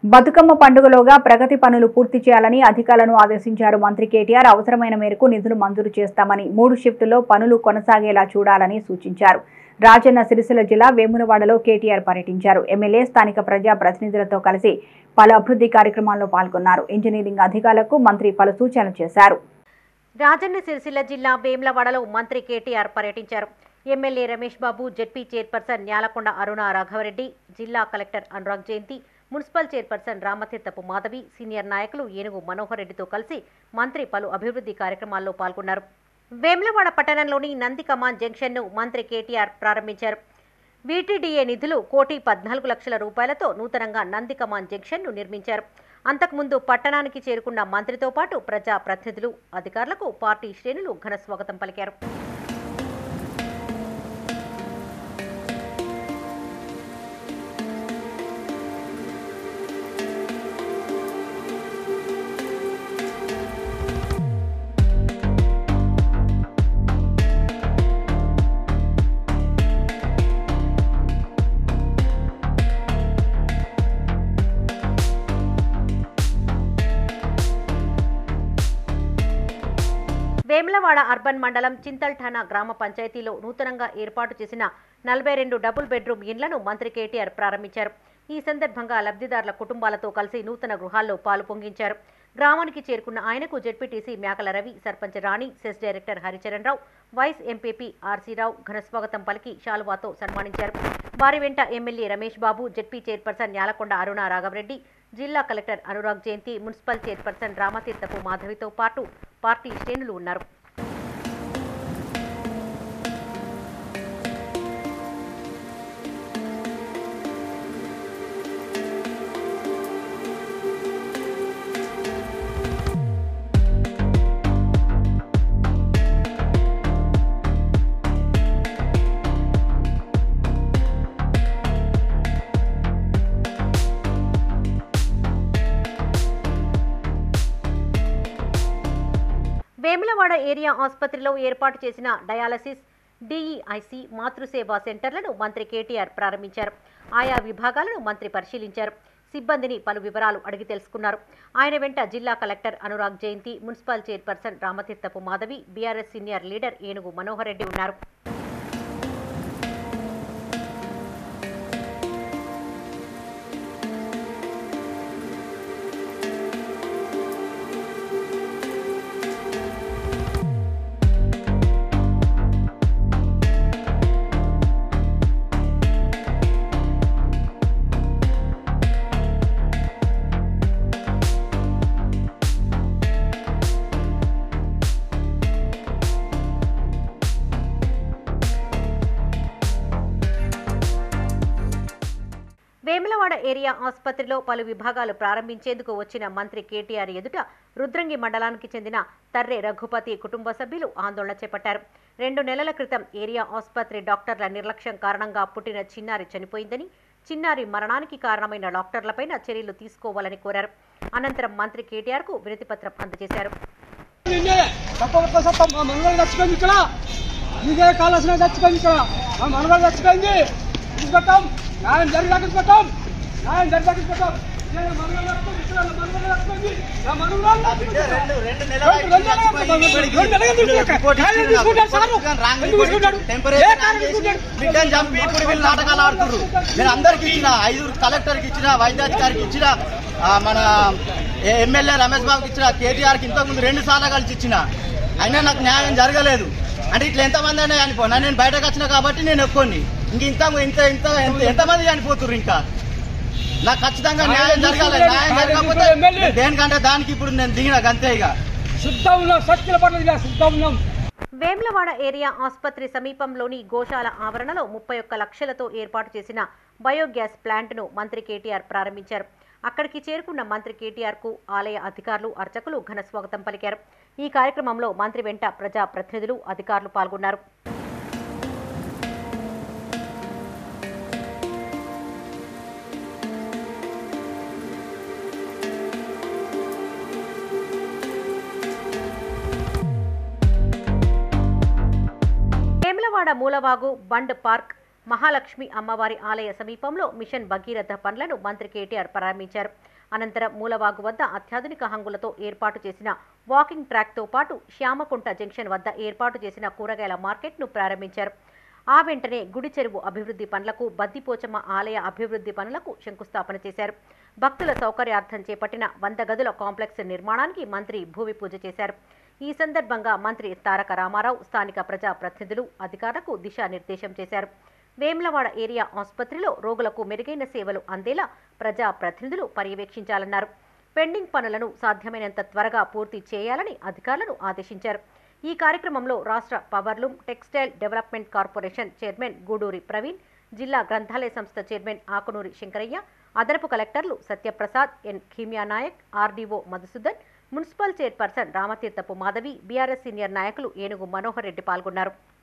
బతుకమ్మ పండుగలోగా ప్రగతి పనులు పూర్తి చేయాలని అధికారులను ఆదేశించారు మంత్రి కేటీఆర్. అవసరమైన మేరకు నిధులు మంజూరు చేస్తామని 3 షిఫ్టుల్లో పనులు కొనసాగేలా చూడాలని సూచించారు. రాజన్న సిరిసిల్ల జిల్లా వేములవాడలో కేటీఆర్ పర్యటించారు. ఎమ్మెల్యే స్థానిక ప్రజా ప్రతినిధులతో కలిసి పలు అభివృద్ధి కార్యక్రమాల్లో పాల్గొన్నారు. ఇంజనీరింగ్ అధికారులకు మంత్రి పలు సూచనలు చేశారు. రాజన్న సిరిసిల్ల జిల్లా వేములవాడలో మంత్రి కేటీఆర్ పర్యటించారు. MLA Ramesh Babu, ZP chairperson Nyalakonda Aruna Raghavareddy, జిల్లా collector Anurag Jayanti, municipal chairperson Ramatheerthapu Madhavi, senior నాయకులు ఏనుగు మనోహర్ రెడ్డితో కలిసి మంత్రి పలు అభివృద్ధి కార్యక్రమాల్లో పాల్గొన్నారు. వేములవాడ పట్టణంలోని నందికమాన్ జంక్షన్ను మంత్రి కేటీఆర్ ప్రారంభించారు. వీటీడీఏ నిధులు 1,14,00,000 రూపాయలతో నూతనంగా నందికమాన్ జంక్షన్ను నిర్మించారు. అంతకుముందు పట్టణానికి చేరుకున్న మంత్రితో పాటు ప్రజా ప్రతినిధులు, అధికారులకు పార్టీ శ్రేణులు ఘన స్వాగతం పలికారు. వేములవాడ అర్బన్ మండలం చింతల్ఠానా గ్రామ పంచాయతీలో నూతనంగా ఏర్పాటు చేసిన 42 డబుల్ బెడ్రూమ్ ఇండ్లను మంత్రి కేటీఆర్ ప్రారంభించారు. ఈ సందర్భంగా లబ్ధిదారుల కుటుంబాలతో కలిసి నూతన గృహాల్లో పాలు పొంగించారు. గ్రామానికి చేరుకున్న ఆయనకు ZPTC Mekala Ravi, sarpanch Rani, cess director Haricharan Rao, vice MPP RC Rao ఘనస్వాగతం పలికి శాలువాతో సన్మానించారు. వారి వెంట MLA Ramesh Babu, ZP chairperson Nyalakonda Aruna Raghavareddy, జిల్లా collector Anurag Jayanti, municipal chairperson Ramatheerthapu మాధవితో పాటు పార్టీ శ్రేణులు ఉన్నారు. వేములవాడ ఏరియా ఆసుపత్రిలో ఏర్పాటు చేసిన డయాలసిస్, డిఈఐసి, మాతృసేవా సెంటర్లను మంత్రి కేటీఆర్ ప్రారంభించారు. ఆయా విభాగాలను మంత్రి పరిశీలించారు. సిబ్బందిని పలు వివరాలు అడిగి తెలుసుకున్నారు. ఆయన వెంట జిల్లా collector Anurag Jayanti, municipal chairperson Ramatheerthapu Madhavi, BRS senior leader Enugu Manohar Reddy ఉన్నారు. వేములవాడ ఏరియా ఆసుపత్రిలో పలు విభాగాలు ప్రారంభించేందుకు వచ్చిన మంత్రి కేటీఆర్ ఎదుట రుద్రంగి మండలానికి చెందిన తర్రె రఘుపతి కుటుంబ సభ్యులు ఆందోళన చేపట్టారు. 2 నెలల క్రితం ఏరియా ఆసుపత్రి డాక్టర్ల నిర్లక్ష్యం కారణంగా పుట్టిన చిన్నారి చనిపోయిందని, చిన్నారి మరణానికి కారణమైన డాక్టర్లపైన చర్యలు తీసుకోవాలని కోరారు. అనంతరం మంత్రి కేటీఆర్ కు వినతిపత్రం అందజేశారు. నాటకాలు ఆడుతున్నారు. నేను అందరికి ఇచ్చిన, 5 కలెక్టర్కి ఇచ్చిన, వైద్యాధికారికి ఇచ్చిన, మన ఎమ్మెల్యే రమేష్ బాబుకి ఇచ్చిన, కేటీఆర్కి ఇంతకుముందు 2 సార్లు కలిసి ఇచ్చిన, అయినా నాకు న్యాయం జరగలేదు. అంటే ఇట్లా ఎంతమంది అయినా చనిపోయినా నేను బయటకు వచ్చినా కాబట్టి నేను ఎక్కువని ఎంతమంది చనిపోతున్నారు. ఇంకా నాకు ఖచ్చితంగా న్యాయం జరగాలి. న్యాయం జరగకపోతే దేనికంటే దానికి ఇప్పుడు నేను దిగిన అంతే. ఇక వేములవాడ ఏరియా ఆసుపత్రి సమీపంలోని గోశాల ఆవరణలో 31 లక్షలతో ఏర్పాటు చేసిన బయోగ్యాస్ ప్లాంట్ను మంత్రి కేటీఆర్ ప్రారంభించారు. అక్కడికి చేరుకున్న మంత్రి కేటీఆర్ కు ఆలయ అధికారులు, అర్చకులు ఘన స్వాగతం పలికారు. ఈ కార్యక్రమంలో మంత్రి వెంట ప్రజా ప్రతినిధులు, అధికారులు పాల్గొన్నారు. వేములవాడ మూలవాగు, బండ్ పార్క్, మహాలక్ష్మి అమ్మవారి ఆలయ సమీపంలో మిషన్ భగీరథ పనులను మంత్రి కేటీఆర్ ప్రారంభించారు. అనంతరం మూలవాగు వద్ద అత్యాధునిక హంగులతో ఏర్పాటు చేసిన వాకింగ్ ట్రాక్తో పాటు శ్యామకుంట జంక్షన్ వద్ద ఏర్పాటు చేసిన కూరగాయల మార్కెట్ను ప్రారంభించారు. ఆ వెంటనే గుడి చెరువు అభివృద్ధి పనులకు, బద్దిపోచమ్మ ఆలయ అభివృద్ధి పనులకు శంకుస్థాపన చేశారు. భక్తుల సౌకర్యార్థం చేపట్టిన 100 గదుల కాంప్లెక్స్ నిర్మాణానికి మంత్రి భూమి పూజ చేశారు. ఈ సందర్భంగా మంత్రి తారక రామారావు స్థానిక ప్రజాప్రతినిధులు, అధికారులకు దిశానిర్దేశం చేశారు. వేములవాడ ఏరియా ఆసుపత్రిలో రోగులకు మెరుగైన సేవలు అందేలా ప్రజాప్రతినిధులు పర్యవేక్షించాలన్నారు. పెండింగ్ పనులను సాధ్యమైనంత త్వరగా పూర్తి చేయాలని అధికారులను ఆదేశించారు. ఈ కార్యక్రమంలో రాష్ట్ర powerloom textile development corporation chairman Guduri Praveen, జిల్లా గ్రంథాలయ సంస్థ చైర్మన్ ఆకునూరి శంకరయ్య, అదనపు కలెక్టర్లు Satyaprasad, N Khimya Naik, RDO Madhusudan, municipal chairperson Ramatheerthapu Madhavi, BRS senior నాయకులు ఏనుగు మనోహర్ రెడ్డి పాల్గొన్నారు.